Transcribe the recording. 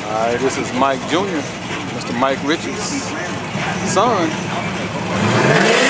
Alright, this is Mike Jr., Mr. Mike Richards' son.